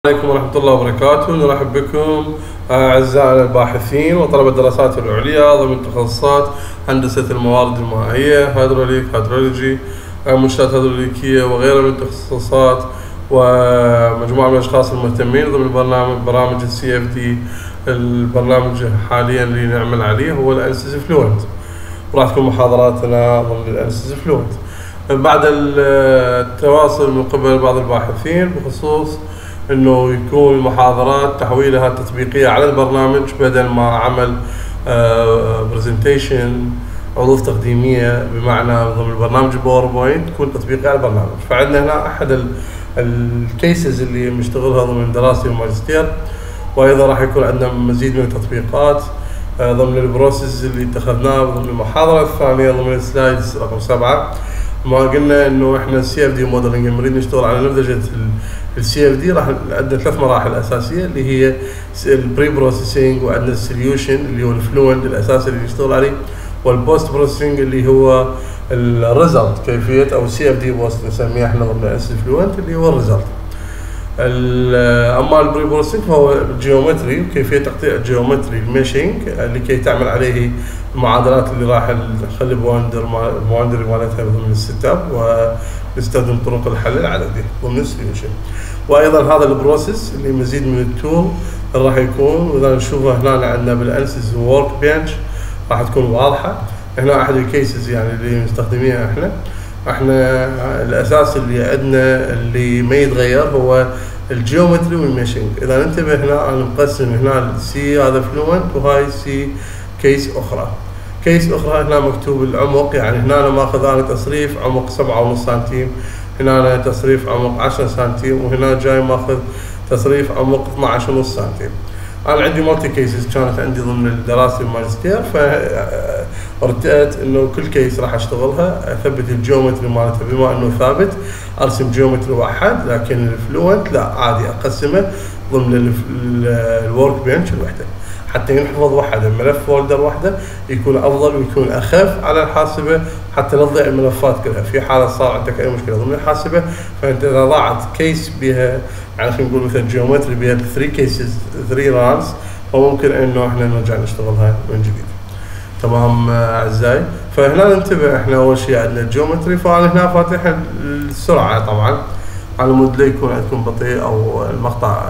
عليكم ورحمة الله وبركاته. نرحب بكم أعزائنا الباحثين وطلبة الدراسات العليا ضمن تخصصات هندسة الموارد المائية، هيدرولوجي، منشآت هيدروليكية وغيرها من التخصصات، ومجموعة من الأشخاص المهتمين ضمن برامج السي اف دي. البرنامج حاليا اللي نعمل عليه هو الأنسيز فلوينت، وراح تكون محاضراتنا ضمن الأنسيز فلوينت بعد التواصل من قبل بعض الباحثين بخصوص انه يكون المحاضرات تحويلها تطبيقيه على البرنامج بدل ما عمل برزنتيشن عروض تقديميه، بمعنى ضمن البرنامج باوربوينت تكون تطبيقيه على البرنامج. فعندنا هنا احد الكيسز اللي بنشتغلها ضمن دراستي الماجستير، وايضا راح يكون عندنا مزيد من التطبيقات ضمن البروسيس اللي اتخذناه ضمن المحاضره الثانيه ضمن السلايدز رقم 7. ما قلنا انه احنا السي اف دي موديلنج نريد نشتغل على نموذج السي اف دي. راح عندنا 3 مراحل اساسيه اللي هي البري بروسيسنج، وعندنا السوليوشن اللي هو الفلوينت الاساسي اللي نشتغل عليه، والبوست بروسيسنج اللي هو الريزلت، كيفيه او السي اف دي بوست نسميه احنا ضمن الفلوينت اللي هو الريزلت. اما البري بروسيسنج فهو الجيومتري وكيفيه تقطيع الجيومتري الميشنج لكي تعمل عليه المعادلات اللي راح نخلي بواندر مالتها ضمن السيت اب، ونستخدم طرق الحل العددي ضمن السوليوشن. وايضا هذا البروسيس اللي مزيد من التول راح يكون، واذا نشوفه هنا عندنا بالانسيز ورك بنش راح تكون واضحه. هنا احد الكيسز يعني اللي مستخدمينها احنا الاساس اللي عندنا اللي ما يتغير هو الجيومتري والميشنج. اذا ننتبه هنا انا مقسم هنا السي هذا فلوينت، وهاي سي كيس اخرى هنا مكتوب العمق، يعني هنا انا ماخذ انا تصريف عمق 7.5 سنتيم، هنا أنا تصريف عمق 10 سنتيم، وهنا جاي ماخذ تصريف عمق 12.5 سنتيم. انا عندي مالتي كيسز كانت عندي ضمن دراستي الماجستير، فارتأت انه كل كيس راح اشتغلها اثبت الجيومتري مالته بما انه ثابت، ارسم جيومتري واحد. لكن الفلوينت لا، عادي اقسمه ضمن الورك بنش الوحده حتى ينحفظ وحده، ملف فولدر وحده يكون افضل ويكون اخف على الحاسبه، حتى لا تضيع الملفات كلها في حاله صار عندك اي مشكله ضمن الحاسبه. فانت اذا ضاعت كيس بها، يعني خلينا نقول مثلا جيومتري بها 3 كيسز 3 رانز، فممكن انه احنا نرجع نشتغلها من جديد. تمام اعزائي؟ فهنا ننتبه احنا اول شيء عندنا الجيومتري، فانا هنا فاتح السرعه طبعا على مود لا يكون عندكم بطيء او المقطع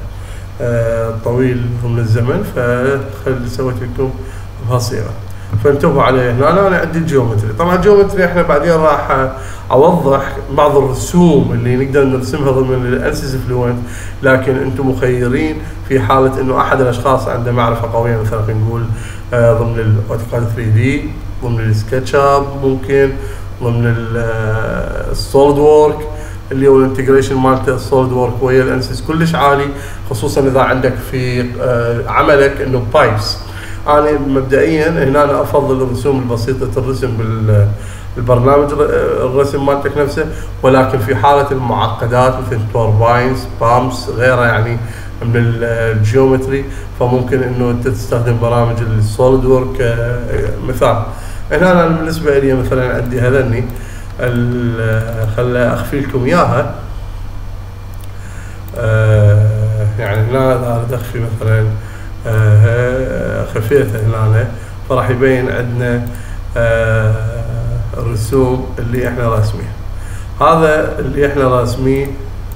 طويل ضمن الزمن، فخلي سويت لكم بهالصيغه. فانتبهوا عليه. هنا انا عندي الجيومتري، طبعا الجيومتري احنا بعدين راح اوضح بعض الرسوم اللي نقدر نرسمها ضمن الانسيز فلوينت، لكن انتم مخيرين في حاله انه احد الاشخاص عنده معرفه قويه، مثلا خلينا نقول ضمن الاوتوكاد 3 دي، ضمن السكتش اب، ممكن ضمن السوليد وورك اللي هو الانتجريشن مالته السوليد وورك ويا الانسيز كلش عالي، خصوصا اذا عندك في عملك انه بايبس. انا مبدئيا هنا أنا افضل الرسوم البسيطه الرسم بالبرنامج الرسم مالتك نفسه، ولكن في حاله المعقدات مثل تورباينز بامبس غيرها يعني من الجيومتري، فممكن انه انت تستخدم برامج السوليد وورك مثال. هنا أنا بالنسبه لي مثلا عندي هذني خلي اخفي لكم اياها. يعني هنا اريد اخفي مثلا خفيته هنا، فراح يبين عندنا الرسوم اللي احنا راسمينها. هذا اللي احنا راسميه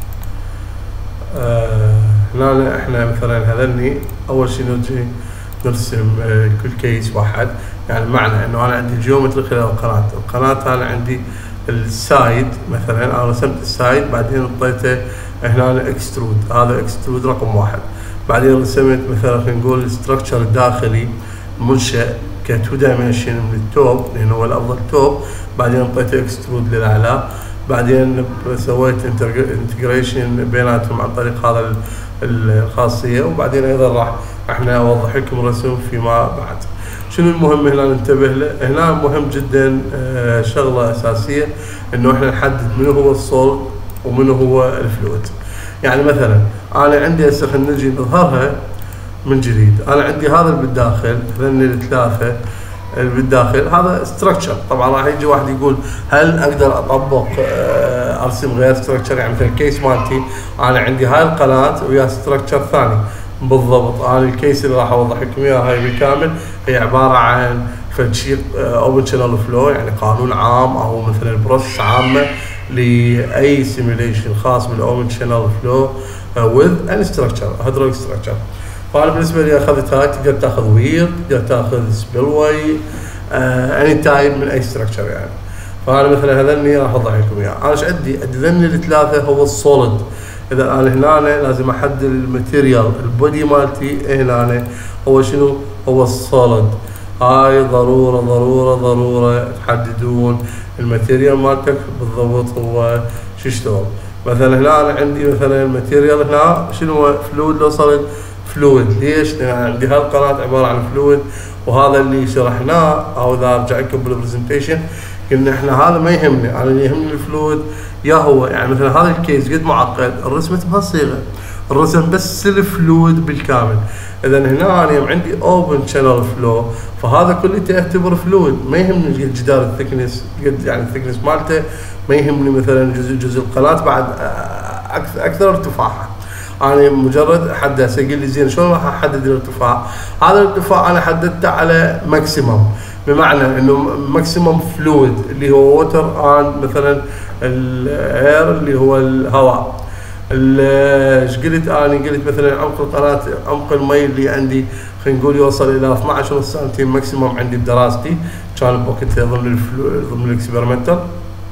هنا احنا مثلا هذني اول شيء نجي نرسم كل كيس واحد، يعني معنى انه انا عندي جيومتري خلال القناه انا عندي السايد، مثلا انا رسمت السايد بعدين حطيته هنا اكسترود، هذا اكسترود رقم 1. بعدين رسمت مثلا خلينا نقول الستركتشر الداخلي منشأ ك2 دايمنشن من التوب لانه هو الافضل توب، بعدين حطيته اكسترود للاعلى، بعدين سويت انتجريشن بيناتهم عن طريق هذا الخاصيه، وبعدين ايضا راح احنا اوضح لكم الرسوم فيما بعد. شنو المهم هنا ننتبه له؟ هنا مهم جدا شغله اساسيه انه احنا نحدد منو هو السولد ومنو هو الفلويد. يعني مثلا انا عندي هسه خلينا نجي نظهرها من جديد، انا عندي هذا اللي بالداخل هذني الثلاثه اللي بالداخل هذا ستراكشر. طبعا راح يجي واحد يقول هل اقدر اطبق ارسم غير ستراكشر؟ يعني مثلا الكيس مالتي انا عندي هاي القناه ويا ستراكشر ثاني. بالضبط انا الكيس اللي راح اوضح لكم اياها هاي بالكامل هي عباره عن فشي اوبن شانل فلو، يعني قانون عام او مثلا بروسس عامه لاي سيميوليشن خاص بالاوبن شانل فلو with ان ستراكشر هيدروليك ستراكشر. فانا بالنسبه لي اخذت هاي، تقدر تاخذ وير، تقدر تاخذ سبيل واي، اني تايب من اي ستراكشر يعني. فانا مثلا هذني راح اوضح لكم اياه. انا ايش عندي؟ ذني الثلاثه هو السوليد. اذا انا هنا لازم احدد الماتيريال، البودي مالتي هنا هو شنو؟ هو السوليد. هاي ضروره ضروره ضروره تحددون الماتيريال مالتك بالضبط هو شو يشتغل. مثلا هنا انا عندي مثلا الماتيريال هنا شنو هو؟ فلويد لو صارت فلويد. ليش؟ لان عندي هالقناه عباره عن فلويد، وهذا اللي شرحناه او اذا ارجع لكم بالبرزنتيشن قلنا احنا هذا ما يهمني، انا اللي يهمني الفلويد يا هو. يعني مثلا هذا الكيس قد معقد، الرسمه بهالصيغه، الرسم بس الفلويد بالكامل. اذا هنا انا عندي اوبن شانل فلو، فهذا كله يعتبر فلويد، ما يهمني الجدار الثكنس قد يعني الثكنس مالته، ما يهمني مثلا جزء القناه بعد اكثر ارتفاعها. انا مجرد احدد اسجل لي زين شلون راح احدد الارتفاع؟ هذا الارتفاع انا حددته على ماكسيمم، بمعنى انه ماكسيمم فلويد اللي هو ووتر ان مثلا الاير اللي هو الهواء. ايش قلت انا؟ قلت مثلا عمق القناه، عمق المي اللي عندي خلينا نقول يوصل الى 12 سنتيم ماكسيمم عندي بدراستي، كان بوقتها ضمن الاكسبيرمنتال،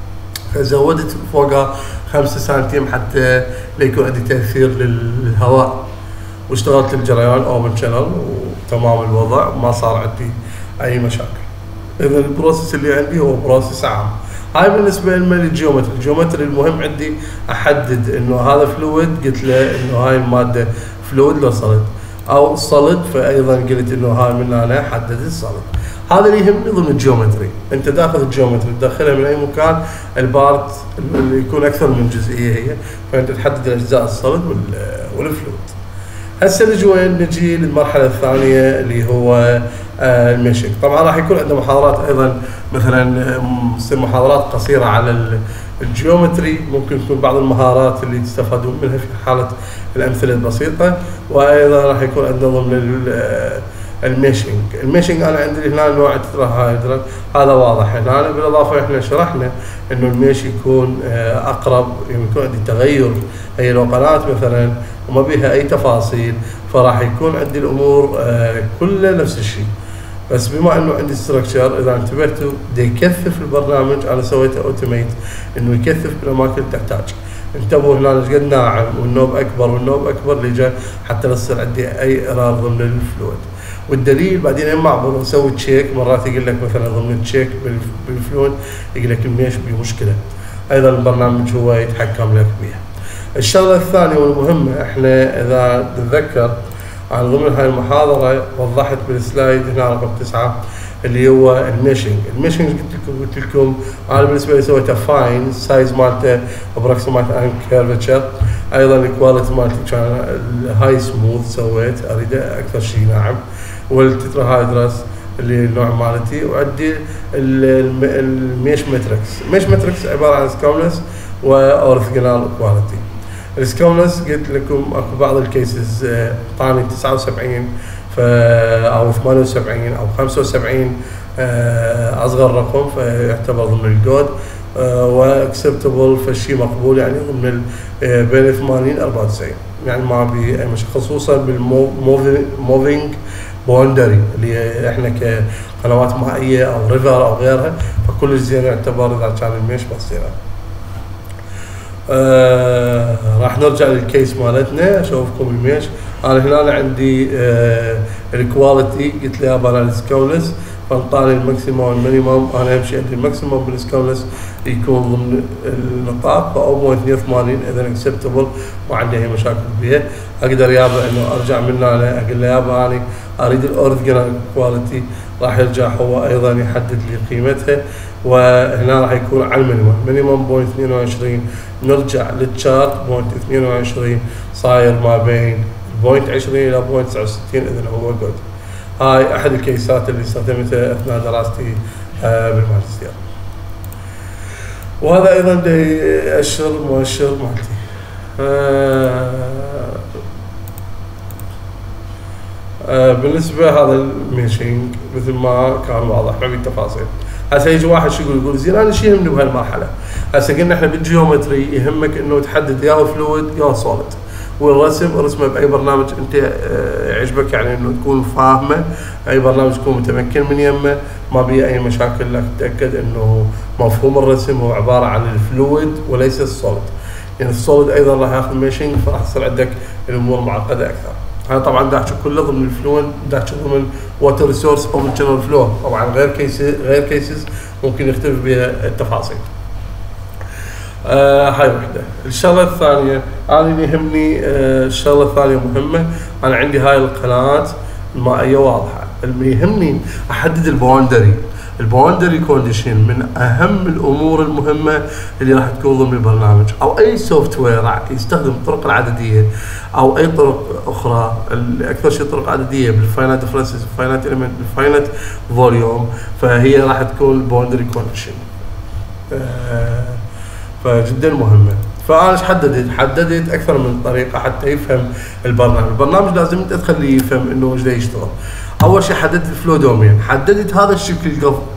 فزودت فوقها 5 سنتيم حتى ليكون عندي تاثير للهواء، واشتغلت الجريان اوبن شانل وتمام الوضع، ما صار عندي اي مشاكل. اذا البروسيس اللي عندي هو بروسيس عام. هاي بالنسبه للجيومتري. الجيومتري المهم عندي احدد انه هذا فلويد، قلت له انه هاي الماده فلويد لو صلد، او صلد فايضا قلت انه هاي من هنا حدد الصلد. هذا اللي يهمني ضمن الجيومتري. انت داخل الجيومتري تدخلها من اي مكان، البارت اللي يكون اكثر من جزئيه هي، فانت تحدد الاجزاء الصلد والفلويد. هسه نجي وين؟ نجي للمرحله الثانيه اللي هو الميشنج. طبعا راح يكون عندنا محاضرات ايضا، مثلا تصير محاضرات قصيره على الجيومتري، ممكن تكون بعض المهارات اللي تستفادون منها في حاله الامثله البسيطه، وايضا راح يكون عندنا ضمن الميشنج. الميشنج انا عندي هنا نوع تتراهايدرال، هذا واضح هنا. بالاضافه احنا شرحنا انه الميش يكون اقرب، يعني يكون عندي تغير، هي لو قناه مثلا وما بها اي تفاصيل فراح يكون عندي الامور كلها نفس الشيء. بس بما انه عندي ستراكشر، اذا انتبهتوا بده يكثف البرنامج، انا سويته اوتوميت انه يكثف بالاماكن اللي تحتاج. انتبهوا هنا ايش قد ناعم والنوب اكبر والنوب اكبر اللي حتى لا يصير عندي اي ايرار ضمن الفلويد. والدليل بعدين اما اعبر اسوي تشيك، مرات يقول لك مثلا ضمن التشيك بالفلويد يقول لك الميش بمشكله، ايضا البرنامج هو يتحكم لك بها. الشغله الثانيه والمهمه، احنا اذا نتذكر على ضمن هاي المحاضره وضحت بالسلايد هنا رقم 9 اللي هو الميشنج. الميشنج قلت لكم انا بالنسبه لي سويته فاين، سايز مالته ابروكسيمات ان كيرفتشر، ايضا الكواليتي مالته كان الهاي سموث سويت اريده اكثر شيء ناعم، والتتراهايدرس اللي النوع مالتي، وعندي الميش ماتريكس. الميش ماتريكس عباره عن سكوملس واورثوجونال كواليتي. السكوملس قلت لكم اكو بعض الكيسز طاني 79 او 78 او 75 اصغر رقم فيعتبر ضمن الجود، واكسبتبل فالشيء مقبول يعني ضمن بين 80 94، يعني ما بي اي مشكله، خصوصا بالموفينج باوندري اللي احنا كقنوات مائيه او ريفر او غيرها، فكل زين يعتبر اذا كان الميش بسيطه. راح نرجع للكيس مالتنا اشوفكم الميش. انا هنا عندي الكواليتي قلت له ابغى السكولس، فانطاني الماكسيموم والمينيموم. انا امشي عندي الماكسيموم بالسكولس يكون ضمن النطاق 0.82، اذا اكسبتبل ما عندي اي مشاكل بها. اقدر يابا انه ارجع من هنا اقول له يابا انا اريد الاورثوجونال كواليتي، راح يرجع هو ايضا يحدد لي قيمتها، وهنا راح يكون على المينيموم، مينيموم 0.22. نرجع للتشارت 0.22 صاير ما بين 0.20 الى 0.69، اذا هو جود. هاي احد الكيسات اللي استخدمتها اثناء دراستي بالماجستير. وهذا ايضا يأشر مؤشر مالتي. بالنسبه هذا الميشنج مثل ما كان واضح ما في تفاصيل. هسه يجي واحد شو يقول زين انا شو يهمني بهالمرحله؟ هسه قلنا احنا بالجيومتري يهمك انه تحدد يا فلويد يا سوليد، والرسم ارسمه باي برنامج انت يعجبك، يعني انه تكون فاهمه، اي برنامج تكون متمكن من يمه، ما بيه اي مشاكل، لك تتاكد انه مفهوم الرسم هو عباره عن الفلويد وليس السوليد. يعني السوليد ايضا راح ياخذ ميشنج، فراح تصير عندك الامور معقده اكثر. هذا طبعا دا احكي كله ضمن الفلويد، دا احكي ضمن ووتر ريسورس او جنرال فلو، طبعا غير كيسز ممكن يختلف بها التفاصيل. هاي وحده. الشغله الثانيه انا اللي يهمني، الشغله الثانيه مهمه، انا عندي هاي القناه المائيه واضحه، اللي يهمني احدد الباوندري كونديشن، من اهم الامور المهمه اللي راح تكون ضمن البرنامج او اي سوفت وير راح يستخدم الطرق العدديه او اي طرق اخرى، اكثر شيء طرق عدديه بالفاينات ديفرنسز، بالفاينات اليمنت، بالفاينات فوليوم، فهي راح تكون الباوندري كونديشن. فجدا مهمه. فانا حددت اكثر من طريقه حتى يفهم البرنامج لازم انت تخليه يفهم انه ايش يشتغل. اول شيء حددت الفلو دومين، حددت هذا الشكل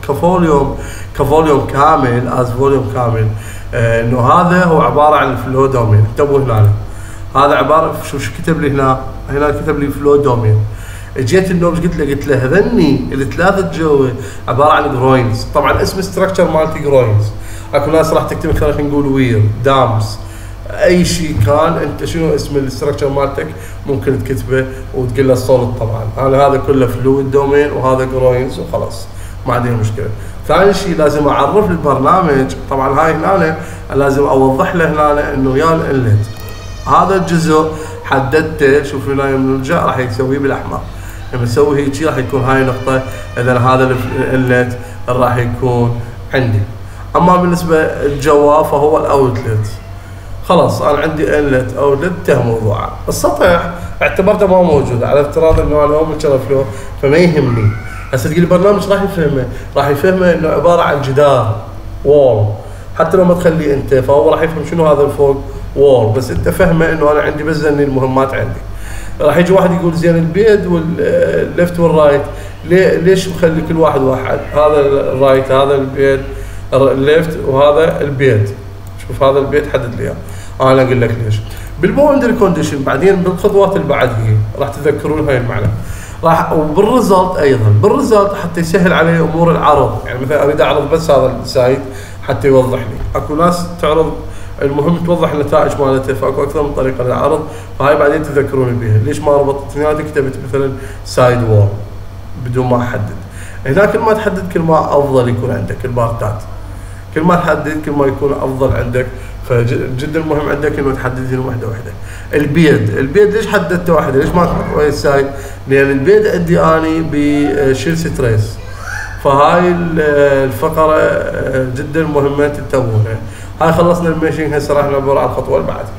كفوليوم كامل، فوليوم كامل، انه هذا هو عباره عن الفلو دومين. انتبهوا هنا، هذا عباره شو كتب لي هنا كتب لي فلو دومين. اجيت النوبش قلت له هذني الثلاثه جوه عباره عن جروينز، طبعا اسم الستركشر مالتي جروينز. اكو ناس راح تكتب مثلا خلينا نقول وير، دامز، اي شيء كان انت شنو اسم الاستراكشر مالتك ممكن تكتبه وتقول له الصولد. طبعا انا هذا كله فلويد دومين وهذا جروينز وخلاص ما عندي مشكله. ثاني شيء لازم اعرف البرنامج، طبعا هاي هنا لازم اوضح له هنا انه يا الانلت هذا الجزء حددته، شوف هنا من الجاء راح يسويه بالاحمر، لما اسوي هيك راح يكون هاي نقطه، اذا هذا الانلت راح يكون عندي. اما بالنسبه للجوا فهو الاوتلت، خلاص انا عندي انلت اوتلت انتهى موضوعه. السطح اعتبرته ما موجود، على افتراض انه انا هم فلو فما يهمني. هسه تقول البرنامج راح يفهمه انه عباره عن جدار وول، حتى لو ما تخليه انت فهو راح يفهم شنو هذا الفوق وول، بس انت فهمه انه انا عندي بس زني المهمات عندي. راح يجي واحد يقول زين البيد والليفت والرايت ليش مخلي كل واحد، هذا الرايت هذا البيد الليفت وهذا البيد، شوف هذا البيد حدد لي اياه. انا اقول لك ليش. بالباوندري كونديشن بعدين بالخطوات اللي بعدها راح تذكرون هاي المعنى. راح وبالريزلت ايضا، بالريزلت حتى يسهل علي امور العرض، يعني مثلا اريد اعرض بس هذا السايد حتى يوضح لي. اكو ناس تعرض المهم توضح النتائج مالته، فاكو اكثر من طريقه للعرض، فهاي بعدين تذكرون بها. ليش ما ربطت اثنيناتي كتبت مثلا سايد وول بدون ما احدد؟ هنا كل ما تحدد كل ما افضل يكون عندك البارتات، كل ما تحدد كل ما يكون افضل عندك. فجدا مهم عندك انه تحدد هنا واحده. البيد ليش حددته واحده؟ ليش ما تحط ويا السايد؟ لان البيد عندي اني بشيل ستريس، فهاي الفقره جدا مهمه تنتبهونها. هاي خلصنا الميشنج، هسه راح نعبر على الخطوه اللي بعدها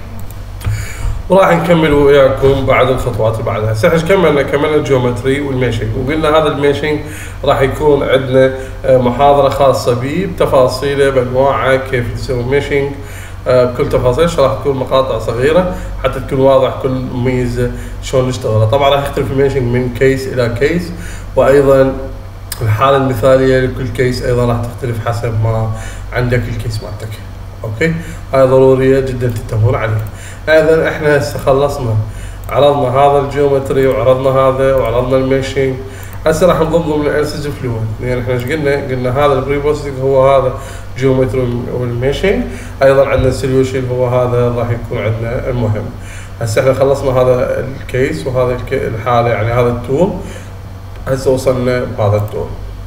وراح نكمل وياكم بعد الخطوات اللي بعدها. هسه كملنا الجيومتري والميشنج، وقلنا هذا الميشنج راح يكون عندنا محاضره خاصه به بتفاصيله بانواعه، كيف تسوي ميشنج بكل تفاصيل، راح تكون مقاطع صغيره حتى تكون واضح كل ميزه شلون نشتغلها. طبعا راح يختلف الميشنج من كيس الى كيس، وايضا الحاله المثاليه لكل كيس ايضا راح تختلف حسب ما عندك الكيس مالتك. اوكي، هاي ضروريه جدا تنتبهون عليها. اذا احنا هسه خلصنا، عرضنا هذا الجيومتري وعرضنا هذا وعرضنا الميشنج. هسه راح نضم من الاناليسيس فلويد، يعني احنا ايش قلنا هذا البري بروسيسنج هو هذا جيومتري والميشنج، ايضا عندنا السوليوشن هو هذا راح يكون عندنا المهم. هسه احنا خلصنا هذا الكيس وهذا الحاله، يعني هذا التول. هسه وصلنا بهذا التول.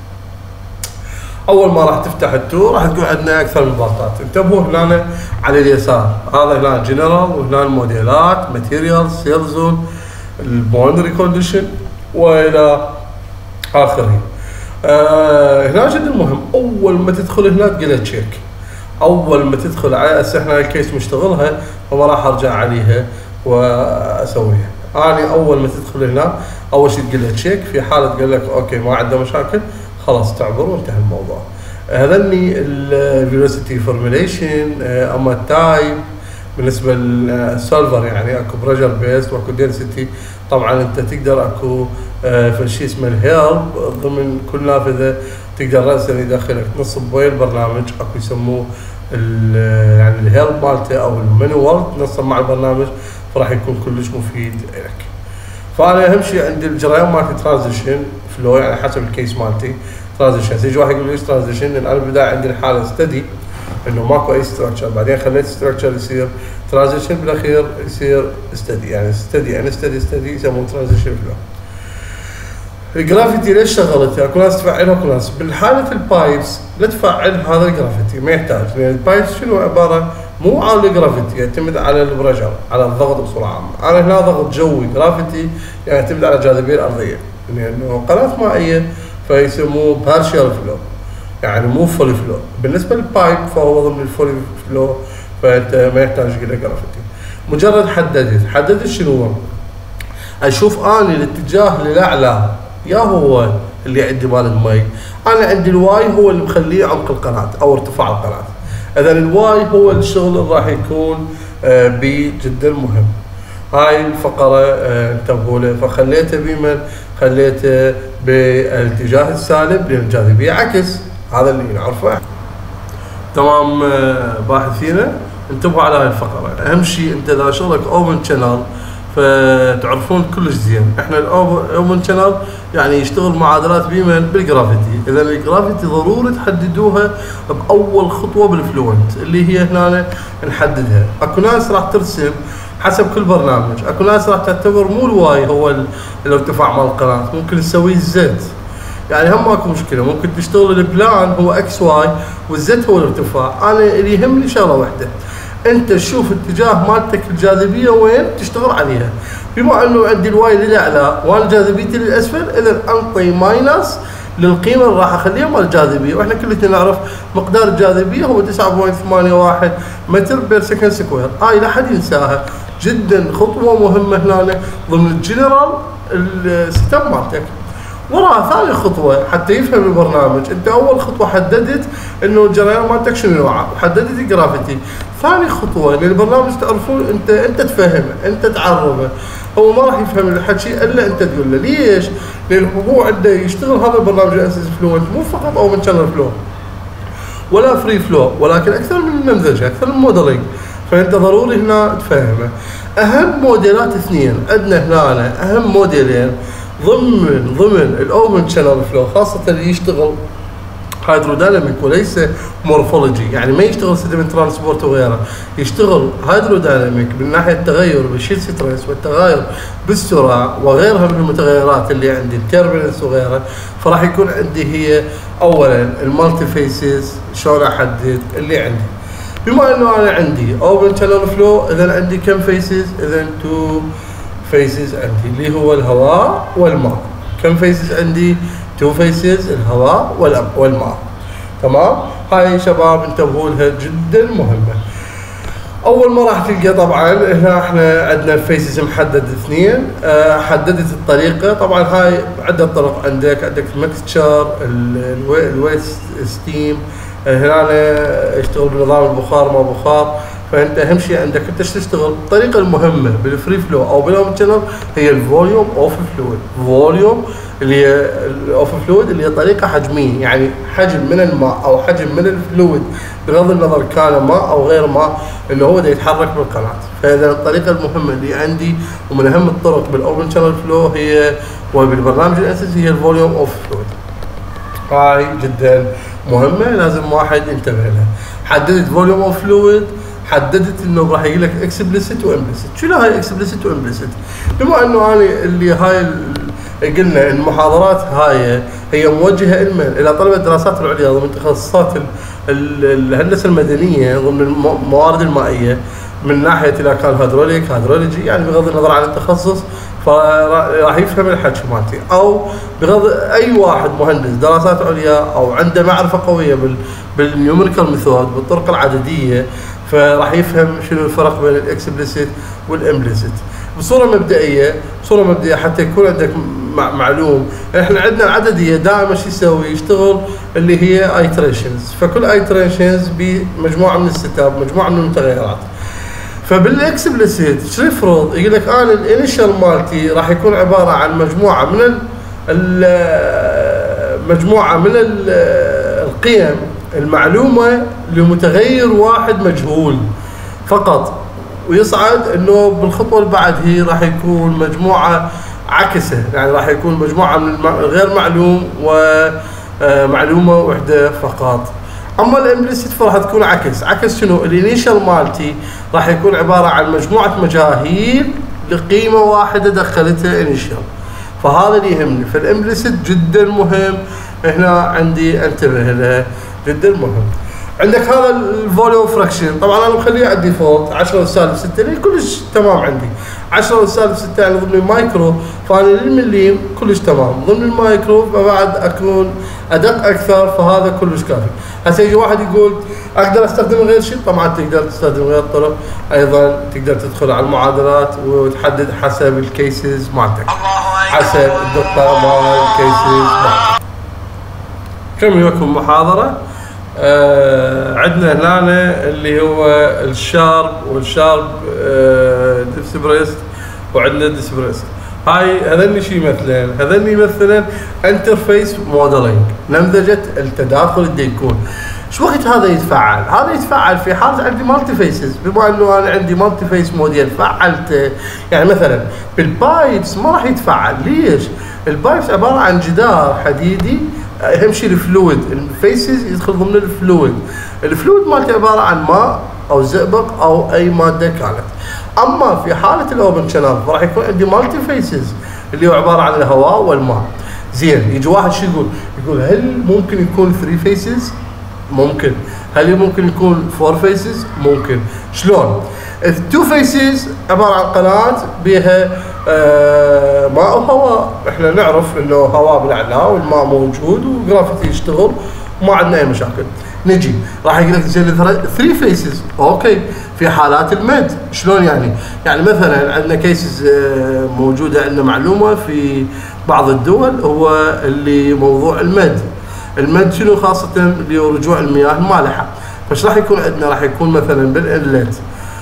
اول ما راح تفتح التور راح تكون عندنا اكثر من بارتات. انتبهوا هنا على اليسار، هذا هنا جنرال، وهنا الموديلات، ماتيريال، سيلزون، الباوندري كونديشن والى اخره. هنا جدا مهم، اول ما تدخل هنا تقول تشيك، اول ما تدخل على هسه احنا الكيس مشتغلها فما راح ارجع عليها، واسويها. انا اول ما تدخل هنا اول شيء تقول له تشيك، في حاله قال لك اوكي ما عنده مشاكل خلاص تعبر وانتهى الموضوع. هذني الفيلوسيتي فورميليشن، اما التايب بالنسبه للسولفر يعني اكو بريشر بيست واكو دنسيتي. طبعا انت تقدر اكو في شيء اسمه الهيلب ضمن كل نافذه تقدر راسا يدخلك نص بوي البرنامج، اكو يسموه يعني الهيلب مالته او المانوال تنصب مع البرنامج، فراح يكون كلش مفيد لك. فانا اهم شيء عندي الجريان مالتي ترانزيشن فلو، يعني حسب الكيس مالتي ترانزيشن. يجي واحد يقول لي ليش ترانزيشن؟ لان انا بالبدايه عندي الحاله ستدي انه ماكو اي ستراكشر، بعدين خليت ستراكشر يصير ترانزيشن، بالاخير يصير ستدي، يعني ستدي يعني ستدي يسمونه ترانزيشن فلو. الجرافيتي ليش شغلتها؟ اكو ناس تفعلها واكو ناس. بالحاله البايبس لا تفعل هذا الجرافيتي، ما يحتاج، لان البايبس شنو عباره؟ مو على الجرافيتي، يعتمد على البريشر، على الضغط بصوره عامه. انا هنا ضغط جوي، جرافيتي يعني يعتمد على الجاذبيه الارضيه، لانه قناه مائيه فيسموه بارشال فلو، يعني مو فولي فلو. بالنسبه للبايب فهو ضمن الفولي فلو، فانت ما يحتاج الى جرافيتي. مجرد حددت شنو؟ اشوف اني الاتجاه للاعلى يا هو اللي عندي مال المي، انا عندي الواي هو اللي مخليه عمق القناه او ارتفاع القناه. اذا الواي هو الشغل اللي راح يكون بي جدا مهم. هاي الفقره انتبهوا له. فخليته بمن؟ خليته بالاتجاه السالب لان الجاذبيه عكس، هذا اللي نعرفه. تمام باحثينا انتبهوا على هاي الفقره. اهم شيء انت اذا شغلك اوبن شانل فتعرفون كلش زين، احنا الاوبن شانل يعني يشتغل معادلات بمن؟ بالجرافيتي. اذا الجرافيتي ضروري تحددوها باول خطوه بالفلوينت اللي هي هنا نحددها. اكو ناس راح ترسم حسب كل برنامج، اكو ناس راح تعتبر مو الواي هو الارتفاع مال القناه، ممكن تسويه الزد، يعني هم ماكو مشكله، ممكن تشتغل البلان هو اكس واي والزد هو الارتفاع. انا اللي يهمني شغله واحده، انت تشوف اتجاه مالتك الجاذبيه وين تشتغل عليها. بما انه عندي الواي للاعلى وانا جاذبيتي للاسفل، اذا انطي ماينس للقيمه اللي راح اخليها مال الجاذبيه، واحنا كلنا نعرف مقدار الجاذبيه هو 9.81 متر بير سكند سكوير. هاي لا حد ينساها، جدا خطوه مهمه هنا ضمن الجنرال السيستم مالتك. وراها ثاني خطوه حتى يفهم البرنامج، انت اول خطوه حددت انه الجريان مالتك شنو نوعه وحددت الجرافيتي. ثاني خطوه ان البرنامج تعرفون انت تفهمه، انت تعربه، هو ما راح يفهم الحكي الا انت تقول له. ليش؟ لان هو عنده يشتغل هذا البرنامج الاساسي فلوينت مو فقط اوبن شانل فلو ولا فري فلو، ولكن اكثر من نمذجه، اكثر من موديلنج، فانت ضروري هنا تفهمه. اهم موديلات اثنين عندنا هنا، اهم موديلين ضمن الاوبن شانل فلو، خاصه اللي يشتغل هيدروديناميك وليس مورفولوجي، يعني ما يشتغل سيدمنت ترانسبورت وغيره، يشتغل هيدروديناميك من ناحيه التغير بالشيل ستريس والتغير بالسرعه وغيرها من المتغيرات اللي عندي التيربلنس وغيره. فراح يكون عندي هي اولا المالتي فيسز، شلون احدد اللي عندي. بما انه انا عندي اوبن شانل فلو، اذا عندي كم فيسز؟ اذا 2 فيسز عندي اللي هو الهواء والماء. كم فيسز عندي؟ 2 فيسز، الهواء والماء. تمام؟ هاي شباب انتبهوا لها جدا مهمه. اول ما راح تلقى طبعا هنا احنا عندنا فيسز محدد 2، حددت الطريقه. طبعا هاي عده طرق، عندك ميكستشر، الويست ستيم، هنا يشتغل بنظام البخار ما بخار. فانت اهم شيء عندك انت تشتغل. الطريقه المهمه بالفري فلو او بالاوبن شانل هي الفوليوم اوف فلويد. فوليوم اللي هي اوف فلويد اللي هي طريقه حجميه، يعني حجم من الماء او حجم من الفلويد بغض النظر كان ماء او غير ماء اللي هو يتحرك بالقناه. فاذا الطريقه المهمه اللي عندي ومن اهم الطرق بالاوبن شانل فلو هي وبالبرنامج الاساسي هي الفوليوم اوف فلويد. هاي جدا مهمه، لازم واحد ينتبه لها. حددت فوليوم اوف فلويد، حددت انه راح يجي لك اكسبلسيت وامبلسيت. شنو هاي اكسبلسيت وامبلسيت؟ بما انه انا اللي هاي قلنا المحاضرات هاي هي موجهه الى طلبه الدراسات العليا ضمن تخصصات الهندسه المدنيه ضمن الموارد المائيه، من ناحيه اذا كان هيدرولوجي، يعني بغض النظر عن التخصص فراح يفهم الحكي مالتي، او بغض اي واحد مهندس دراسات عليا او عنده معرفه قويه بالنيوميريكال ميثود بالطرق العدديه، فراح يفهم شنو الفرق بين الاكسبلسيت والامبليسيت. بصوره مبدئيه حتى يكون عندك معلوم، احنا عندنا العدديه دائما شو يسوي؟ يشتغل اللي هي ايتريشنز، فكل ايتريشنز بمجموعه من الستاب، مجموعه من المتغيرات. فبالاكسبلسيت شو يفرض؟ يقول لك انا الانيشال مالتي راح يكون عباره عن مجموعه من القيم المعلومه لمتغير واحد مجهول فقط، ويصعد انه بالخطوه اللي بعد هي راح يكون مجموعه عكسه، يعني راح يكون مجموعه من غير معلوم ومعلومه واحده فقط. اما الامبليسيت فراح تكون عكس شنو؟ الانيشال مالتي راح يكون عباره عن مجموعه مجاهيل لقيمه واحده دخلتها انيشال، فهذا اللي يهمني. فالامبليسيت جدا مهم، هنا عندي انتبه له، جدا مهم. عندك هذا الفوليو فراكشن، طبعا انا مخليه على الديفولت 10 سالب 6 اللي كلش تمام عندي. 10 سالب 6 يعني ضمن المايكرو، فانا للمليم كلش تمام. ضمن المايكرو فبعد اكون ادق اكثر، فهذا كلش كافي. هسه يجي واحد يقول اقدر استخدم غير شيء، طبعا تقدر تستخدم غير طرق، ايضا تقدر تدخل على المعادلات وتحدد حسب الكيسز مالتك، حسب الدقه مال الكيسز مالتك. كم لكم محاضره. عندنا هنا اللي هو الشارب والشارب ديسبريست، وعندنا ديسبريست. هذني شو يمثلين؟ هذني يمثلين انترفيس موديلنج، نمذجه التداخل اللي يكون. شو وقت هذا يتفعل؟ هذا يتفعل في حاله عندي مالتي فيسز، بما انه انا عندي مالتي فيس موديل فعلته. يعني مثلا بالبايبس ما راح يتفعل، ليش؟ البايبس عباره عن جدار حديدي، اهم شيء الفلويد، الفيسز يدخل ضمن الفلويد مالته عباره عن ماء او زئبق او اي ماده كانت. اما في حاله الاوبن شانل راح يكون عندي مالتي فيسز اللي هو عباره عن الهواء والماء. زين، يجي واحد شو يقول هل ممكن يكون 3 فيسز؟ ممكن. هل ممكن يكون 4 فيسز؟ ممكن. شلون؟ 2 فيسز عباره عن قناه بها ماء وهواء، احنا نعرف انه هواء بالاعلى والماء موجود وجرافيتي يشتغل وما عندنا اي مشاكل. نجي راح يقول لك زين 3 فيسز، اوكي. في حالات المد شلون يعني؟ يعني مثلا عندنا كيسز موجوده، عندنا معلومه في بعض الدول هو اللي موضوع المد شنو؟ خاصه اللي هو رجوع المياه المالحه. فايش راح يكون عندنا؟ راح يكون مثلا بالانلت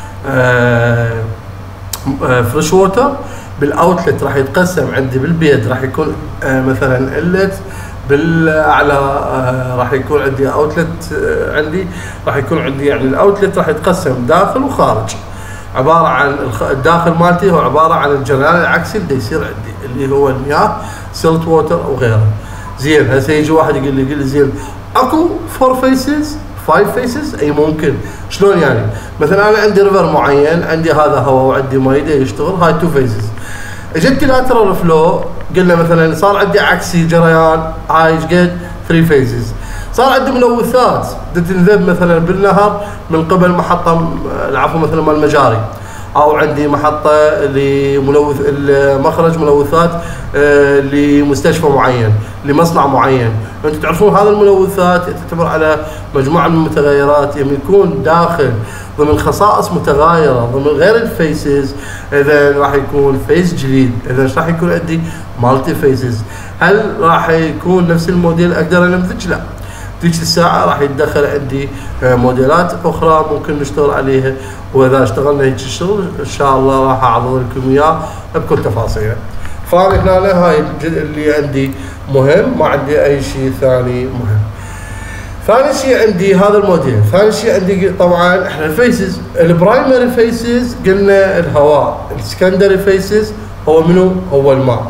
فريش ووتر، بالاوتلت راح يتقسم عندي بالبيد راح يكون مثلا انلت، بالاعلى راح يكون عندي اوتلت، عندي راح يكون عندي يعني الاوتلت راح يتقسم داخل وخارج، عباره عن الداخل مالتي هو عباره عن الجريان العكسي اللي يصير عندي اللي هو المياه سيلت ووتر وغيره. زين، هسه يجي واحد يقول لي زين اكو 4 فيسز 5 فيسز؟ اي ممكن. شلون يعني؟ مثلا انا عندي ريفر معين، عندي هذا هواء وعندي مي يشتغل، هاي 2 فيسز. اجت لاترال فلو، قلنا مثلا صار عندي عكسي جريان، هاي ايش قد؟ 3 فيسز. صار عندي ملوثات تنذب مثلا بالنهر من قبل محطه، العفو مثلا مال المجاري، او عندي محطه لملوث مخرج ملوثات لمستشفى معين، لمصنع معين. انتم تعرفون هذا الملوثات تعتبر على مجموعه من المتغيرات، يكون داخل ضمن خصائص متغايره ضمن غير الفيسز، اذا راح يكون فيس جديد. اذا راح يكون عندي مالتي فيسز، هل راح يكون نفس الموديل اقدر انمذج؟ لا، ذيك الساعه راح يتدخل عندي موديلات اخرى ممكن نشتغل عليها، واذا اشتغلنا هيك الشغل ان شاء الله راح اعرض لكم اياه بكل تفاصيله. فانا هنا هاي الجزء اللي عندي مهم، ما عندي اي شيء ثاني مهم. ثاني شيء عندي هذا الموديل. ثاني شيء عندي طبعا احنا الفيسز، البرايمري فيسز قلنا الهواء، السكندري فيسز هو منو؟ هو الماء.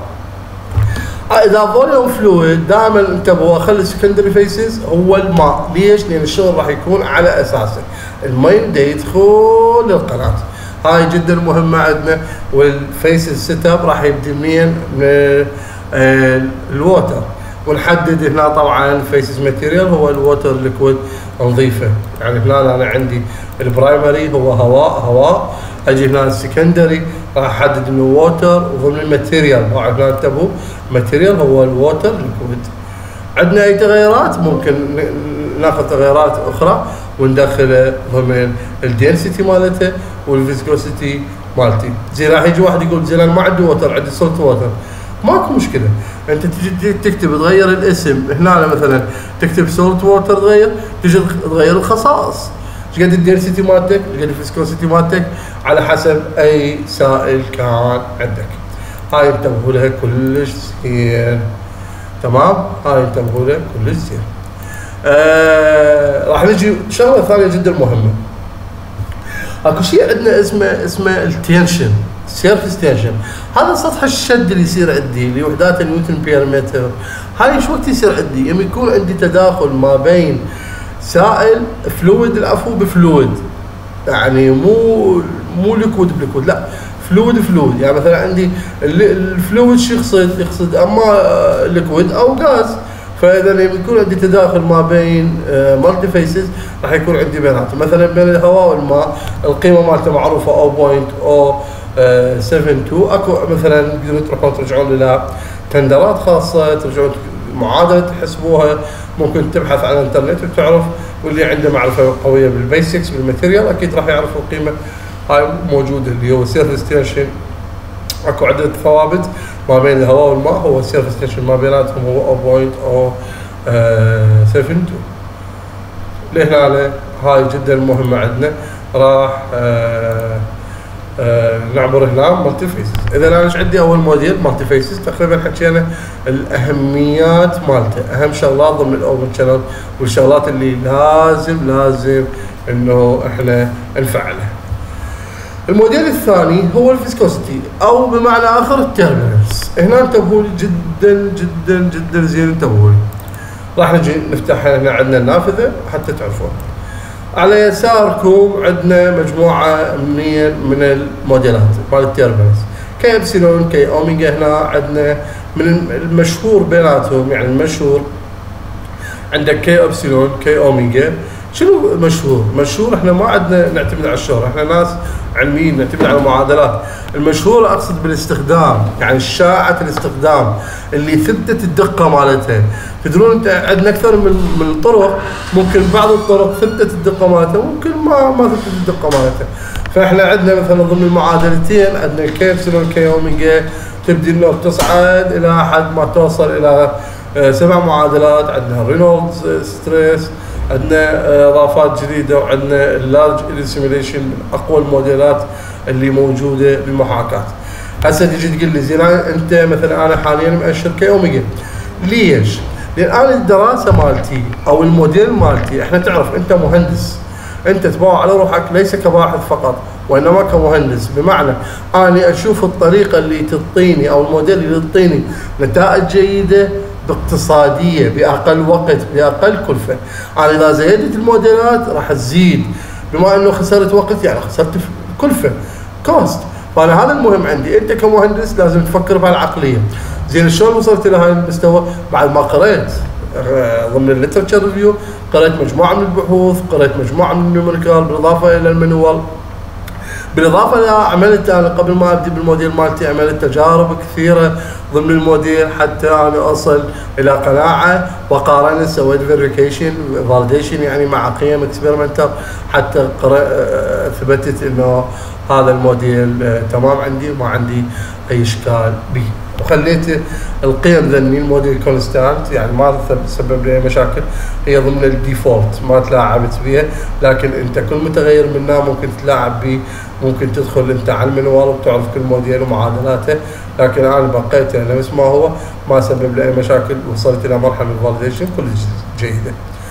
اذا فوليوم فلويد دائما انتبهوا، اخلي السكندري فيسز هو الماء. ليش؟ لان الشغل راح يكون على اساسه المي دا يدخل للقناه، هاي جدا مهمه عندنا. والفيسز سيت اب راح يبدي منين؟ من الووتر، ونحدد هنا طبعا فيسز ماتيريال هو الووتر ليكويد نظيفه. يعني هنا انا عندي البرايمري هو هواء، اجي هنا السكندري راح احدد انه ووتر، وضمن الماتيريال هنا انتبهوا ماتيريال هو الووتر ليكويد. عندنا اي تغيرات ممكن ناخذ تغيرات اخرى وندخلها ضمن الدنسيتي مالتها والفيسكوسيتي مالتي. زين راح يجي واحد يقول زين انا ما عندي ووتر، عندي سولت ووتر، ماكو مشكله. انت تجي تكتب تغير الاسم هنا مثلا تكتب سولت ووتر، تجي تغير الخصائص، ايش قد الدنسيتي مالتك، ايش قد الفيسكوسيتي مالتك، على حسب اي سائل كان عندك. هاي انتبهوا لها كلش زين. تمام، هاي انتبهوا لها كلش زين. راح نجي شغله ثانيه جدا مهمه. اكو شيء عندنا اسمه التنشن، سيرفيس تنشن. هذا سطح الشد اللي يصير عندي لوحدات نيوتن بير متر. هاي شو وقت يصير عندي؟ يوم يكون عندي تداخل ما بين سائل فلويد، العفو بفلويد، يعني مو ليكويد بليكويد، لا فلويد. يعني مثلا عندي الفلويد شو يقصد اما ليكويد او غاز. فاذا لما يكون عندي تداخل ما بين مالتي فيسز راح يكون عندي بيناتهم. مثلا بين الهواء والماء القيمه مالته معروفه 0.072. اكو مثلا تقدرون تروحون ترجعون الى تندرات خاصه، ترجعون معادله تحسبوها، ممكن تبحث على الانترنت وتعرف، واللي عنده معرفه قويه بالبيسكس بالماتيريال اكيد راح يعرف القيمه هاي موجوده اللي هو سيرفيس تنشن. اكو عده ثوابت ما بين الهواء والماء، هو السيرفيس تنشن ما بيناتهم هو 0.072. لهنا هاي جدا مهمه عندنا. راح نعبر هنا مالتي فيسز. اذا انا ايش عندي اول موديل مالتي فيسز، تقريبا حكينا الاهميات مالته، اهم شغلات ضمن الاوبن شانل والشغلات اللي لازم انه احنا نفعلها. الموديل الثاني هو الفيسكوسيتي، او بمعنى اخر التيربلنس. هنا انتبهوا لي جدا زين، انتبهوا لي. راح نجي نفتح هنا عندنا النافذه حتى تعرفون. على يساركم عندنا مجموعه من الموديلات مال التيربلنس، كي ابسلون، كي اوميجا. هنا عندنا من المشهور بيناتهم، يعني المشهور عندك كي ابسلون، كي اوميجا. شنو مشهور؟ احنا ما عندنا نعتمد على الشهره، احنا ناس علميين نعتمد على المعادلات. المشهور اقصد بالاستخدام، يعني شائعة الاستخدام اللي ثبتت الدقه مالتها. تدرون انت عندنا اكثر من الطرق، ممكن بعض الطرق ثبتت الدقه مالتها، ممكن ما ثبتت الدقه مالتها. فاحنا عندنا مثلا ضمن المعادلتين عندنا الكي ابسلون كي اوميجا، تبدي انه تصعد الى حد ما توصل الى 7 معادلات. عندنا رينولدز ستريس، عندنا اضافات جديده، وعندنا اللارج سيميليشن من اقوى الموديلات اللي موجوده بالمحاكاه. هسه تجي تقول لي زين انت مثلا انا حاليا مؤشر كي اوميجا، ليش؟ لان انا الدراسه مالتي او الموديل مالتي، احنا تعرف انت مهندس، انت تباوع على روحك ليس كباحث فقط وانما كمهندس. بمعنى انا اشوف الطريقه اللي تعطيني او الموديل اللي يعطيني نتائج جيده باقتصاديه، باقل وقت، باقل كلفه. انا اذا زيدت الموديلات راح تزيد، بما انه خسرت وقت يعني خسرت كلفه، كوست. فانا هذا المهم عندي. انت كمهندس لازم تفكر بهالعقليه. زين شلون وصلت الى هذا المستوى؟ بعد ما قريت ضمن الليترشر ريفيو، قريت مجموعه من البحوث، قريت مجموعه من النيوميريكال، بالاضافه الى المانوال، بالاضافه الى عملت انا قبل ما ابدي بالموديل مالتي عملت تجارب كثيره ضمن الموديل حتى انا اصل الى قناعه، وقارنت سويت فيريفيكيشن فاليديشن يعني مع قيم اكسبيرمنتال حتى ثبتت انه هذا الموديل تمام عندي وما عندي اي اشكال به. وخليت القيم ذني الموديل كونستانت، يعني ما تسبب لي مشاكل، هي ضمن الديفولت ما تلاعبت بها. لكن انت كل متغير منها ممكن تتلاعب به، ممكن تدخل انت على المنوال وتعرف كل موديل ومعادلاته. لكن انا بقيته نفس ما هو، ما سبب لي اي مشاكل، وصلت الى مرحله الفاليديشن كل جيده.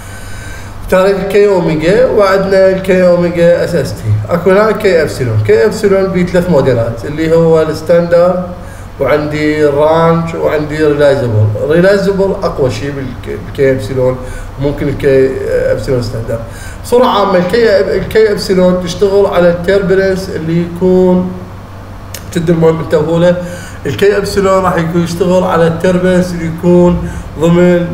تاريخ الكي اوميجا، وعندنا الكي اوميجا اس اس تي. اكو هنا الكي ابسلون. كي ابسلون بثلاث موديلات اللي هو الستاندرد، وعندي الرانج، وعندي ريلايزبل. ريلايزبل اقوى شيء بالكي ابسلون، ممكن الكي ابسلون ستاندرد. بصوره عامه الكي ابسلون تشتغل على التربلنس اللي يكون جدا مهم انتبهوا له. الكي ابسلون راح يكون يشتغل على التربلنس اللي يكون ضمن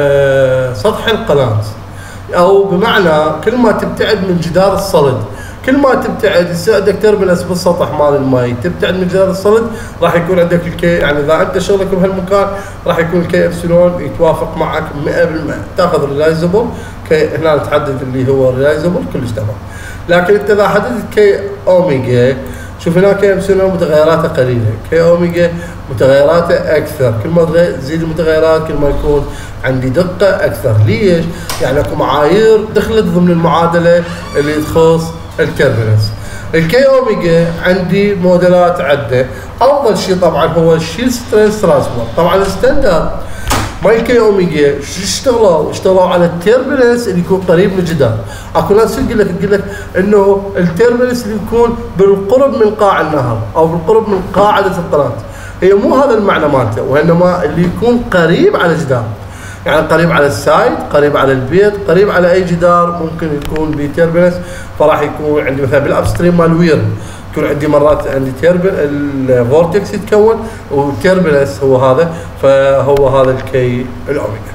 سطح القناه، او بمعنى كل ما تبتعد من جدار الصلد، كل ما تبتعد يصير عندك تربلنس بالسطح مال الماء، تبتعد من جدار الصلد راح يكون عندك الكي، يعني اذا انت شغلك بهالمكان راح يكون الكي ابسلون يتوافق معك 100%. تاخذ ريلايزبل كي هنا تحدد اللي هو ريلايزبل كلش تمام. لكن انت اذا حددت كي اوميجا شوف هناك ابسلون متغيراته قليله، كي اوميجا متغيراته اكثر، كل ما تزيد المتغيرات كل ما يكون عندي دقه اكثر. ليش؟ يعني اكو معايير دخلت ضمن المعادله اللي تخص التربلنس. الكي اوميجا عندي موديلات عده، افضل شيء طبعا هو الشيل ستريس ترانسفير. طبعا الستاندرد مال كي اوميجا شو اشتغلوا على التربلنس اللي يكون قريب من الجدار. اكو ناس يقول لك انه التربلنس اللي يكون بالقرب من قاع النهر او بالقرب من قاعده القناه، هي مو هذا المعنى مالته، وانما اللي يكون قريب على الجدار، يعني قريب على السايد، قريب على البيت، قريب على اي جدار ممكن يكون بتربلنس. فراح يكون عندي مثلا بالابستريم مال وير يكون عندي مرات عندي الفورتكس يتكون وتربلنس هو هذا، فهو هذا الكي الاوميجا.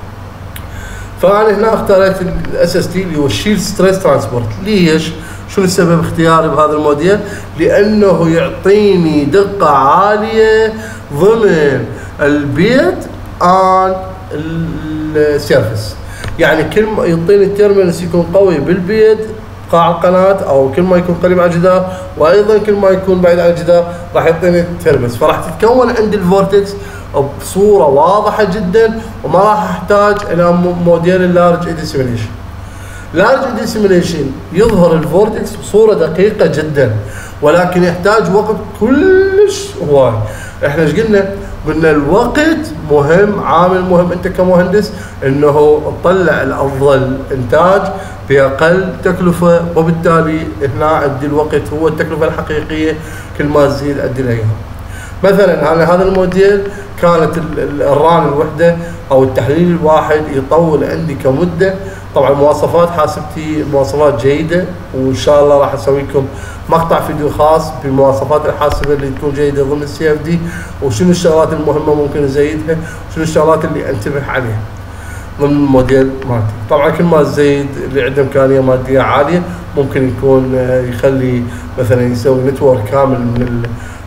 فانا هنا اختاريت الاس اس تي اللي هو الشيل ستريس ترانسبورت. ليش؟ شنو السبب اختياري بهذا الموديل؟ لانه يعطيني دقه عاليه ضمن البيت عن السيرفس، يعني كل ما يعطيني الترمينس يكون قوي بالبيت قاع القناه، او كل ما يكون قريب على الجدار، وايضا كل ما يكون بعيد عن الجدار راح يعطيني الترمينس. فراح تتكون عندي الفورتكس بصوره واضحه جدا، وما راح احتاج الى موديل اللارج ديسيميليشن. لارج ديسيميليشن يظهر الفورتكس بصوره دقيقه جدا، ولكن يحتاج وقت كلش هواي. احنا ايش قلنا؟ قلنا الوقت مهم، عامل مهم انت كمهندس انه تطلع الافضل انتاج باقل تكلفه، وبالتالي هنا عندي الوقت هو التكلفه الحقيقيه، كل ما تزيد ادي لها اياها. مثلا على هذا الموديل كانت الران الوحده او التحليل الواحد يطول عندي كمده. طبعا مواصفات حاسبتي مواصفات جيده، وان شاء الله راح اسوي لكم مقطع فيديو خاص بمواصفات الحاسبه اللي تكون جيده ضمن السي اف دي، وشنو الشغلات المهمه ممكن ازيدها، وشنو الشغلات اللي انتبه عليها ضمن الموديل مالتي. طبعا كل ما تزيد اللي عنده امكانيه ماديه عاليه ممكن يكون يخلي مثلا يسوي نتورك كامل من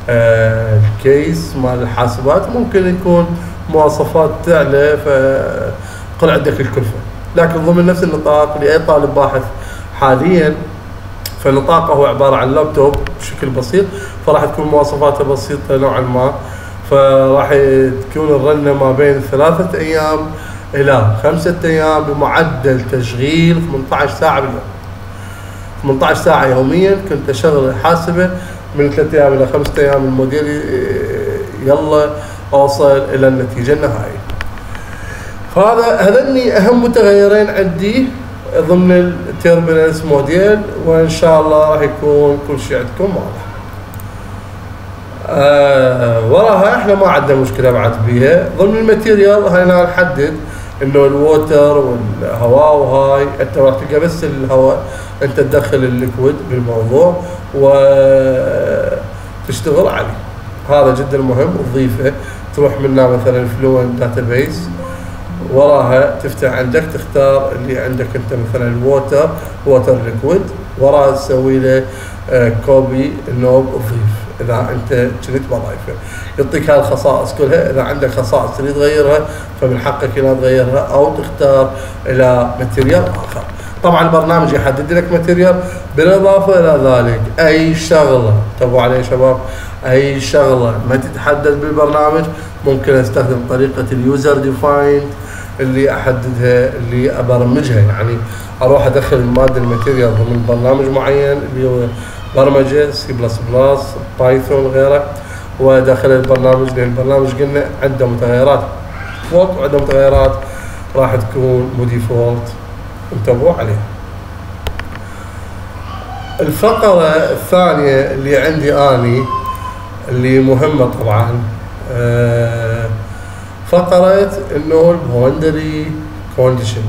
الكيس مال الحاسبات، ممكن يكون مواصفات تعلى فقل عندك الكلفه. لكن ضمن نفس النطاق لاي طالب باحث حاليا، فنطاقه هو عباره عن لابتوب بشكل بسيط، فراح تكون مواصفاته بسيطه نوعا ما، فراح تكون الرنه ما بين 3 ايام الى 5 ايام بمعدل تشغيل 18 ساعه باليوم. 18 ساعه يوميا كنت اشغل الحاسبه من 3 ايام الى 5 ايام، الموديل يلا اوصل الى النتيجه النهائيه. هذني اهم متغيرين عندي ضمن التربلنس موديل، وان شاء الله راح يكون كل شيء عندكم واضح. وراها احنا ما عندنا مشكله بعد بيها. ضمن الماتيريال هنا نحدد انه الووتر والهواء، وهاي انت راح تلقى بس الهواء، انت تدخل الليكويد بالموضوع وتشتغل عليه. هذا جدا مهم تضيفه، تروح منه مثلا فلوينت داتابيس، وراها تفتح عندك تختار اللي عندك انت مثلا الووتر ليكويد، وراها تسوي له كوبي نوب اضيف اذا انت كنت بضايفه، يعطيك هاي الخصائص كلها. اذا عندك خصائص تريد تغيرها فمن حقك انك تغيرها او تختار الى ماتيريال اخر. طبعا البرنامج يحدد لك ماتيريال، بالاضافه الى ذلك اي شغله انتبهوا عليه شباب، اي شغله ما تتحدد بالبرنامج ممكن استخدم طريقه اليوزر ديفايند اللي احددها اللي ابرمجها، يعني اروح ادخل الماده الماتيريال ضمن برنامج معين اللي هو برمجه سي بلس بلس بايثون وغيره، وادخل البرنامج، لان البرنامج قلنا عنده متغيرات فوق وعنده متغيرات راح تكون مو ديفولت، انتبهوا عليها. الفقره الثانيه اللي عندي اني اللي مهمه طبعا فقره انه الباوندري كونديشن.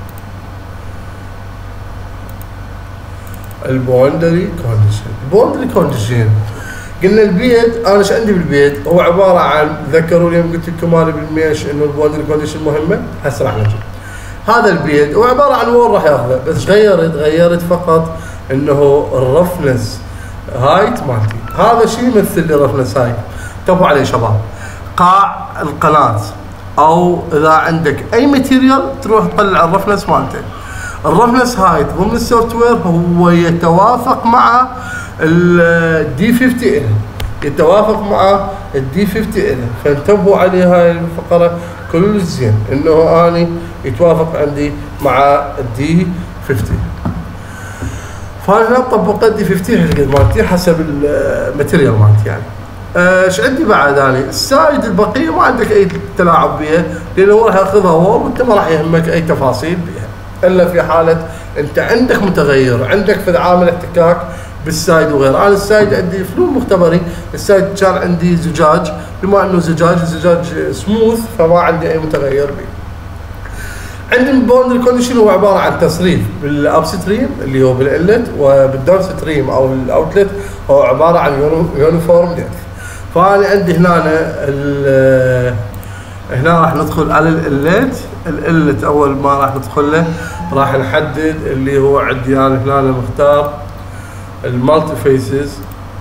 الباوندري كونديشن قلنا البيت، انا ايش عندي بالبيت؟ هو عباره عن، ذكروا لي قلت لكم انا بالميش انه الباوندري كونديشن مهمه، هسه راح نجي. هذا البيت هو عباره عن وين راح ياخذه، بس غيرت فقط انه الرفنس هايت مالتي، هذا شيء يمثل لي رفنس هايت. انتبهوا عليه شباب، قاع القناه او اذا عندك اي ماتيريال تروح تطلع الرفنس مالته. الرفنس هايت ضمن السوفت وير هو يتوافق مع الدي 50 إله يتوافق مع الدي 50 إله، فانتبهوا على هاي الفقرة كل زين انه اني يتوافق عندي مع الدي 50. فانا طبقت الدي 50 هالقد مالتي حسب الماتيريال مالتي يعني. ايش عندي بعد اني؟ السايد البقيه ما عندك اي تلاعب بها، لانه هو راح ياخذها هو وانت ما راح يهمك اي تفاصيل بها، الا في حاله انت عندك متغير، عندك في عامل احتكاك بالسايد وغيره. انا السايد عندي فلول مختبري، السايد كان عندي زجاج، بما انه الزجاج سموث فما عندي اي متغير به. عندي الباوندري كونديشن هو عباره عن تصريف بالاب ستريم اللي هو بالانلت، وبالداون ستريم او الاوتلت هو عباره عن يونيفورم ديبث. فانا عندي هنا راح ندخل على الانلت اول ما راح ندخل له راح نحدد اللي هو عندي انا هنا مختار المالتي فيسز.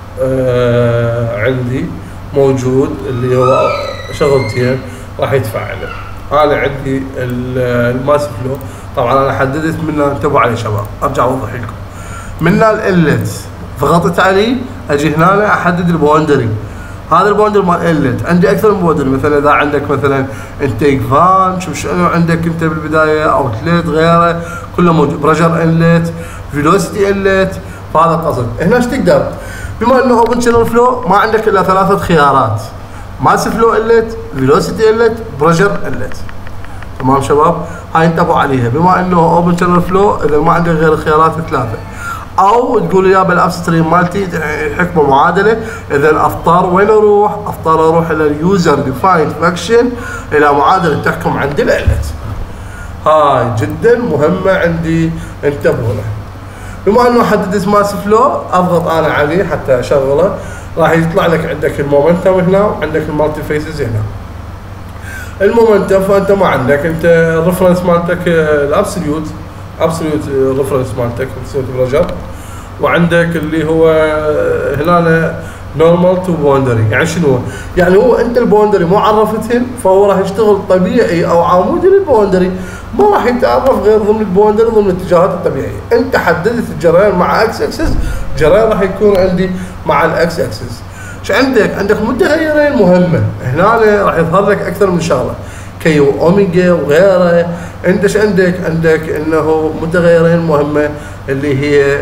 عندي موجود اللي هو شغلتين راح يتفاعلوا. انا عندي الماس فلو طبعا انا حددت منه، انتبهوا عليه شباب ارجع اوضح لكم. منه الانلت ضغطت عليه اجي هنا احدد الباوندري. هذا الباوندري مال الانلت عندي اكثر من باوندري، مثلا اذا عندك مثلا انتيك فان شوف شنو عندك انت بالبدايه، اوتلت غيره كله موجود، بريشر انلت، فيلوسيتي انلت. فهذا القصد. هنا ايش تقدر؟ بما انه اوبن شانل فلو ما عندك الا 3 خيارات، ماس فلو انلت، فيلوسيتي انلت، بريشر انلت. تمام شباب؟ هاي انتبهوا عليها، بما انه اوبن شانل فلو اذا ما عندك غير الخيارات 3. او تقول يا بالاب ستريم مالتي حكمه معادله، اذا اختار وين اروح؟ اروح الى اليوزر ديفايند فانكشن الى معادله تحكم عندي الانلت. هاي جدا مهمه عندي انتبهوا لها. بما انه حددت ماس فلو اضغط انا عليه حتى اشغله، راح يطلع لك عندك المومنتم هنا وعندك المالتي فيسز هنا. المومنتم فانت ما عندك انت الريفرنس مالتك الابسوليوت ريفرنس مالتك بريشر، وعندك اللي هو هنا نورمال تو باوندري. يعني شنو؟ يعني هو انت الباوندري مو عرفتهن فهو راح يشتغل طبيعي او عمودي للباوندري، ما راح يتعرف غير ضمن الباوندري ضمن الاتجاهات الطبيعيه. انت حددت الجريان مع اكس اكسس، جريان راح يكون عندي مع الاكس اكسس. ايش عندك؟ عندك متغيرين مهمه، هنا راح يظهر لك اكثر من شغله كيو اوميجا وغيره. انت ايش عندك؟ عندك انه متغيرين مهمه اللي هي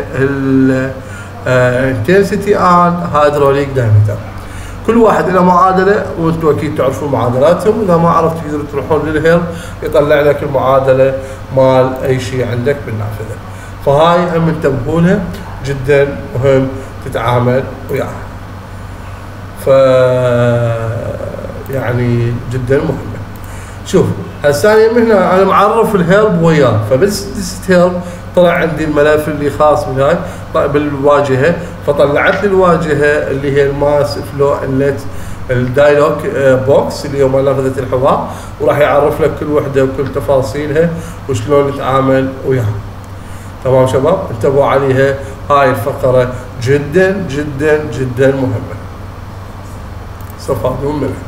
intensity and hydraulic diameter. كل واحد له معادله وانتم اكيد تعرفون معادلاتهم، اذا ما عرفت تقدروا تروحون للهيلب يطلع لك المعادله مال اي شيء عندك بالنافذه. فهاي هم انتبهوا لها، جدا مهم تتعامل وياها. ف يعني جدا مهمه. شوف هسه هنا انا معرف الهيلب وياه، فبس هيلب طلع عندي الملف اللي خاص بالهاي بالواجهه، فطلعت لي الواجهه اللي هي الماس فلو انلت الدايلوج بوكس اللي هو مال نافذه الحوار، وراح يعرف لك كل وحده وكل تفاصيلها وشلون نتعامل وياها. تمام شباب؟ انتبهوا عليها، هاي الفقره جدا جدا جدا مهمه. استفادوا منها.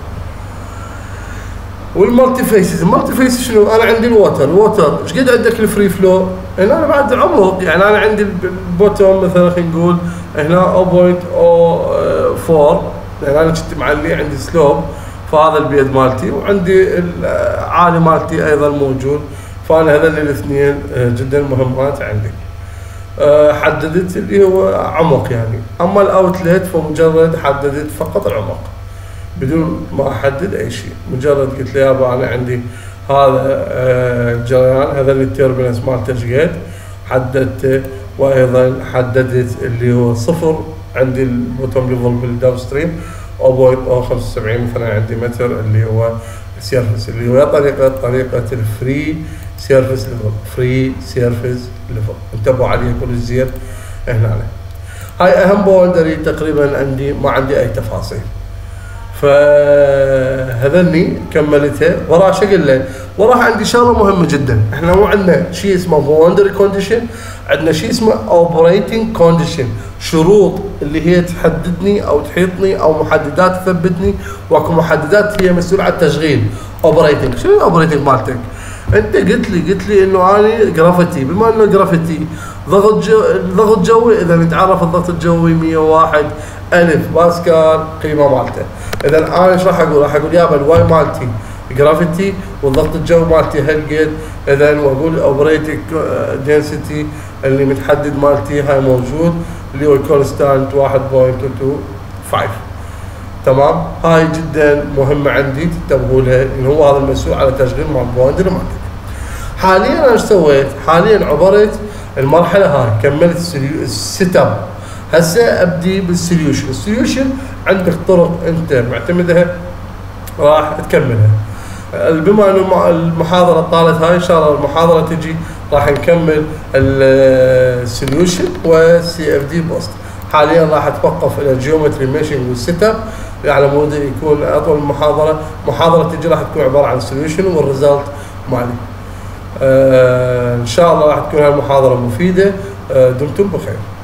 والمالتي فيسز، المالتي فيسز شنو؟ انا عندي الووتر، ايش قد عندك الفري فلو؟ هنا انا بعد عمق، يعني انا عندي البوتوم مثلا خلينا نقول هنا 0.04، يعني انا كنت معلي عندي سلوب، فهذا البيد مالتي، وعندي العالي مالتي ايضا موجود، فانا هذول الاثنين جدا مهمات عندي. حددت اللي هو عمق يعني، اما الاوتلت فمجرد حددت فقط العمق بدون ما احدد اي شيء، مجرد قلت له يابا انا عندي هذا الجريان، هذا التيربلنس مالته ايش قد حددته، وايضا حددت اللي هو صفر عندي البوتوم ليفل بالداون ستريم 0.75 مثلا عندي متر اللي هو السيرفس، اللي هو طريقه الفري سيرفس ليفل، فري سيرفس ليفل. انتبهوا عليه كل زين هنا. هاي اهم باوندري تقريبا عندي، ما عندي اي تفاصيل. فهذني كملتها. وراها شو قلنا؟ وراها عندي شغله مهمه جدا، احنا مو عندنا شيء اسمه باوندري كونديشن، عندنا شيء اسمه اوبريتنج كونديشن، شروط اللي هي تحددني او تحيطني او محددات تثبتني، واكو محددات هي مسؤوله عن التشغيل. اوبريتنج، شنو الاوبريتنج مالتك؟ انت قلت لي انه انا جرافيتي، بما انه جرافيتي ضغط جوي، اذا نتعرف الضغط الجوي 101 الف باسكال قيمه مالته. اذا انا ايش راح اقول؟ راح اقول يابا الواي مالتي جرافيتي والضغط الجوي مالتي هالقد، اذا واقول اوبريتنج دنسيتي اللي متحدد مالتي هاي موجود اللي هو الكونستانت 1.225. تمام، هاي جدا مهمه عندي تنتبهوا لها، انه هو هذا المسؤول على تشغيل مال البواندر مالتك. حاليا انا ايش سويت؟ حاليا عبرت المرحله هاي، كملت السيت اب، هسه ابدي بالسوليوشن. السوليوشن عندك طرق انت معتمدها راح تكملها. بما انه المحاضره طالت هاي، ان شاء الله المحاضره تجي راح نكمل السوليوشن والسي اف دي بوست. حاليا راح اتوقف الى الجيومتري ميشنج والسيت اب على مود يكون اطول المحاضره. محاضره تجي راح تكون عباره عن السوليوشن والريزلت مالي. ان شاء الله راح تكون هالمحاضره مفيده. دمتم بخير.